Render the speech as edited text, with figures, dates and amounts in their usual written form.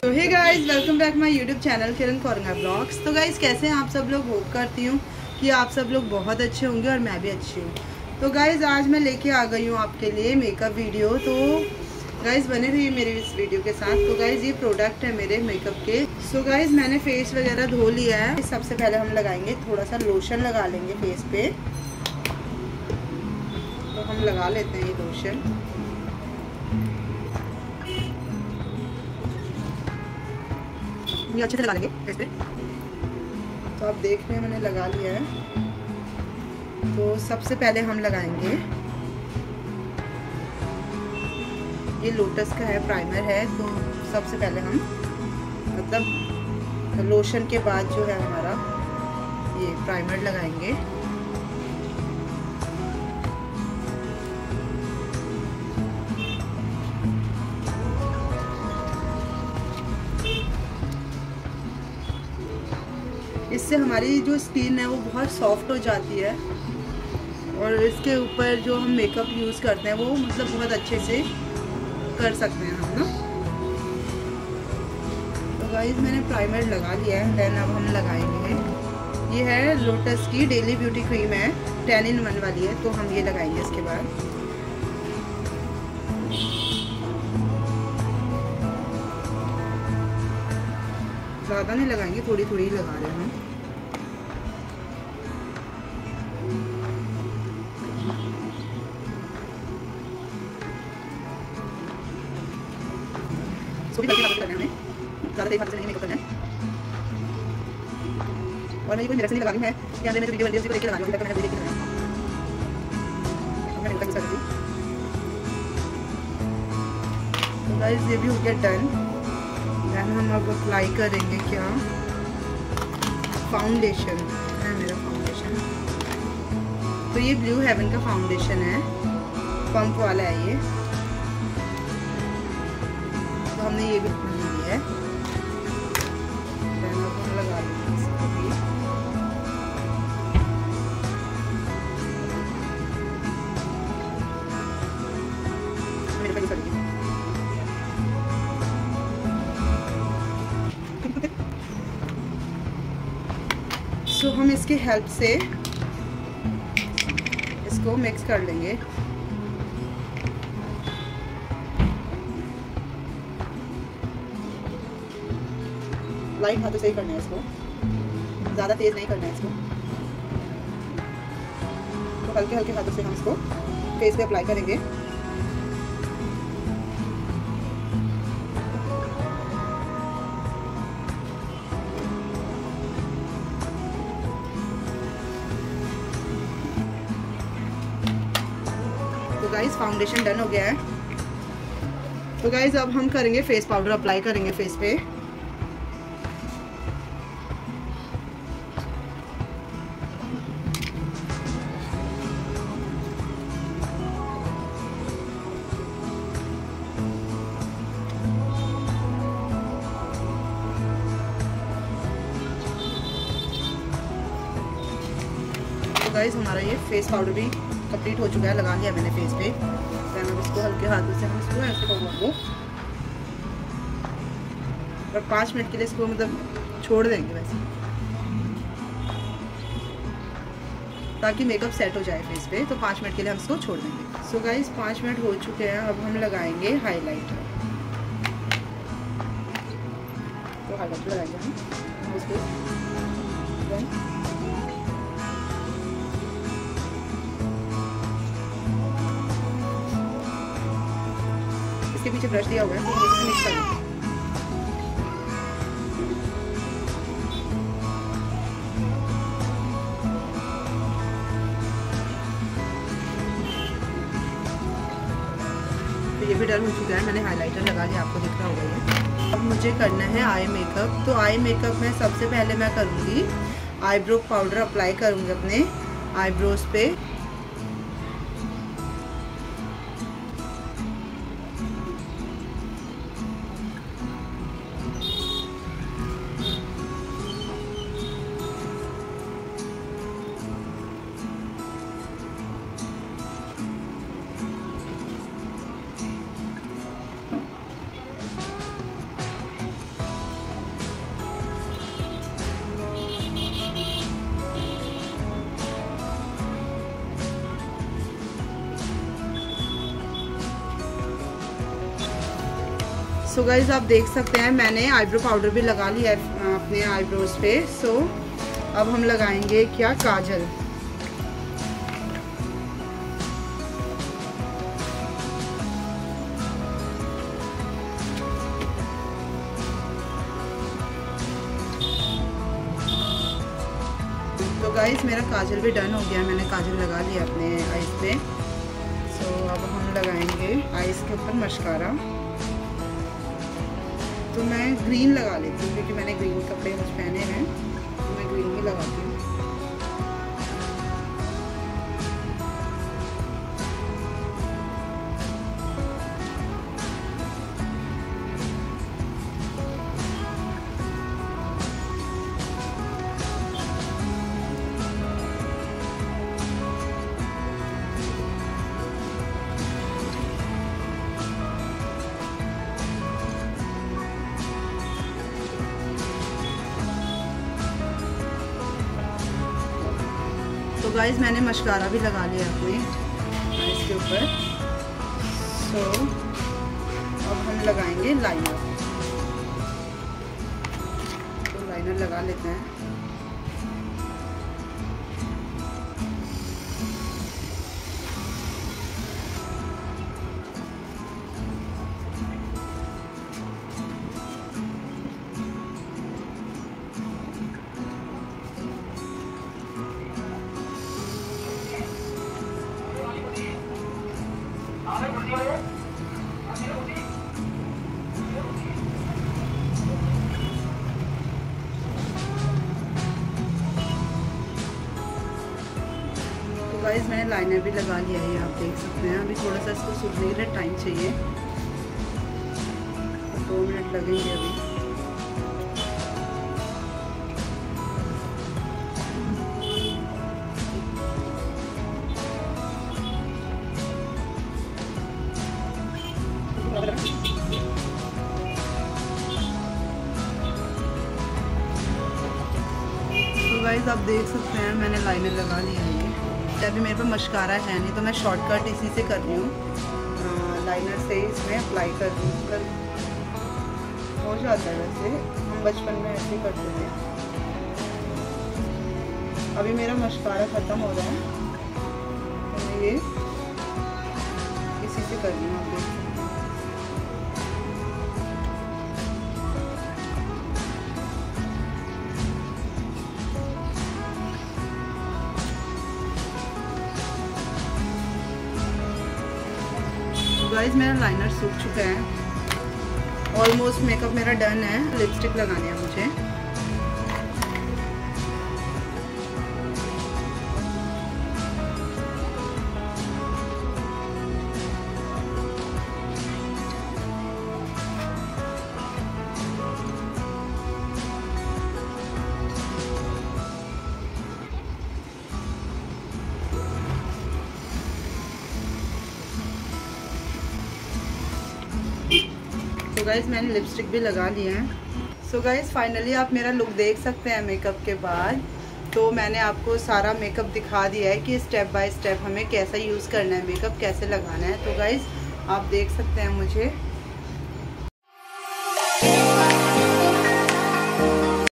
तो hey guys, welcome back my YouTube channel Kiran Koranga vlogs. तो guys, कैसे हैं आप सब लोग? होप करती हूँ कि आप सब लोग बहुत अच्छे होंगे और मैं भी अच्छी हूँ। तो गाइस, आज मैं लेके आ गई हूँ आपके लिए मेकअप वीडियो। तो गाइस, बने रहिए मेरे इस वीडियो के साथ। तो गाइस, ये प्रोडक्ट है मेरे मेकअप के। सो गाइस, मैंने फेस वगैरह धो लिया है। सबसे पहले हम लगाएंगे थोड़ा सा लोशन, लगा लेंगे फेस पे। तो हम लगा लेते हैं ये लोशन। ये अच्छे से लगा लेंगे फेस पे। तो आप देख रहे हैं मैंने लगा लिया है। तो सबसे पहले हम लगाएंगे, ये लोटस का है, प्राइमर है। तो सबसे पहले हम मतलब लोशन के बाद जो है हमारा ये प्राइमर लगाएंगे। इससे हमारी जो स्किन है वो बहुत सॉफ्ट हो जाती है और इसके ऊपर जो हम मेकअप यूज़ करते हैं वो मतलब बहुत अच्छे से कर सकते हैं हम ना। तो गाइस, मैंने प्राइमर लगा लिया है। देन अब हम लगाएंगे, ये है लोटस की डेली ब्यूटी क्रीम है, 10-in-1 वाली है। तो हम ये लगाएंगे इसके बाद। ज़्यादा नहीं लगाएंगे, थोड़ी थोड़ी ही लगा रहे हैं हम। ज़्यादा देर हाथ से नहीं मेकअप करना है। और मैं ये कोई मिरर से नहीं लगा रही है, कैमरे में जो वीडियो बन रही है उसी को देख के लगा रही हूँ। अभी तक मैंने देख के लगाया। मैं मेकअप यूज़ कर रही हूँ। तो गाइस, ये भी हो गया डन। देन हम अब अप्लाई करेंगे क्या, फाउंडेशन है मेरा फाउंडेशन। तो ये ब्लू हेवन का फाउंडेशन है, पंप वाला है ये। तो हमने ये भी लिया है। देन अब हम लगा लेंगे इसको भी। मेरे पास करेंगे। सो हम इसके हेल्प से इसको मिक्स कर लेंगे। लाइट हाथों से ही करना है इसको, ज़्यादा तेज़ नहीं करना है इसको। तो हल्के हल्के हाथों से हम इसको फेस पे अप्लाई करेंगे। तो गाइस, फाउंडेशन डन हो गया है। तो गाइस, अब हम करेंगे फेस पाउडर, अप्लाई करेंगे फेस पे। तो गाइस, हमारा ये फेस पाउडर भी कंप्लीट हो चुका है, लगा लिया मैंने फेस पे। देन अब इसको हल्के हाथों से हम इसको ऐसे पाउडर को और 5 मिनट के लिए इसको मतलब छोड़ देंगे वैसे, ताकि मेकअप सेट हो जाए फेस पे। तो 5 मिनट के लिए हम इसको छोड़ देंगे। सो गाइस, 5 मिनट हो चुके हैं। अब हम लगाएंगे हाइलाइटर। तो हाइलाइटर लगाएंगे हम उसको। इसके पीछे ब्रश दिया हुआ है, तो हम इसको मिक्स कर लेंगे। तो ये भी डन हो चुका है, मैंने हाइलाइटर लगा लिया, आपको दिख रहा होगा ये। अब मुझे करना है आई मेकअप। तो आई मेकअप में सबसे पहले मैं करूँगी आईब्रो पाउडर अप्लाई करूँगी अपने आईब्रोज पे। सो गाइज आप देख सकते हैं मैंने आईब्रो पाउडर भी लगा लिया है अपने आईब्रोज पे। सो अब हम लगाएंगे क्या, काजल। तो गाइज मेरा काजल भी डन हो गया, मैंने काजल लगा लिया अपने आईज पे। सो अब हम लगाएंगे आईज के ऊपर मस्कारा। तो मैं ग्रीन लगा लेती हूँ क्योंकि मैंने ग्रीन कपड़े कुछ पहने हैं, तो मैं ग्रीन ही लगाती हूँ। तो गाइज मैंने मस्कारा भी लगा लिया अपने आईज के ऊपर। सो अब हम लगाएंगे लाइनर। तो लाइनर लगा लेते हैं। तो गाइस मैंने लाइनर भी लगा लिया है, आप देख सकते हैं। अभी थोड़ा सा इसको सूखने के लिए टाइम चाहिए, 2 मिनट लगेंगे अभी। तो गाइस आप देख सकते हैं मैंने लाइनर लगा लिया है। अभी मेरे पास मस्कारा है नहीं तो मैं शॉर्टकट इसी से कर रही हूँ, लाइनर से इसमें अप्लाई कर रही हूँ। मतलब हो जाता है, वैसे हम बचपन में ऐसे ही करते थे। अभी मेरा मस्कारा ख़त्म हो रहा है तो मैं ये इसी से कर रही हूँ, आप देख सकते हैं। गाइस मेरा लाइनर सूख चुका है, ऑलमोस्ट मेकअप मेरा डन है। लिपस्टिक लगानी है मुझे। तो गाइस मैंने लिपस्टिक भी लगा लिया है। सो गाइस फाइनली आप मेरा लुक देख सकते हैं मेकअप के बाद। तो मैंने आपको सारा मेकअप दिखा दिया है कि स्टेप बाय स्टेप हमें कैसा यूज़ करना है, मेकअप कैसे लगाना है। तो गाइस आप देख सकते हैं मुझे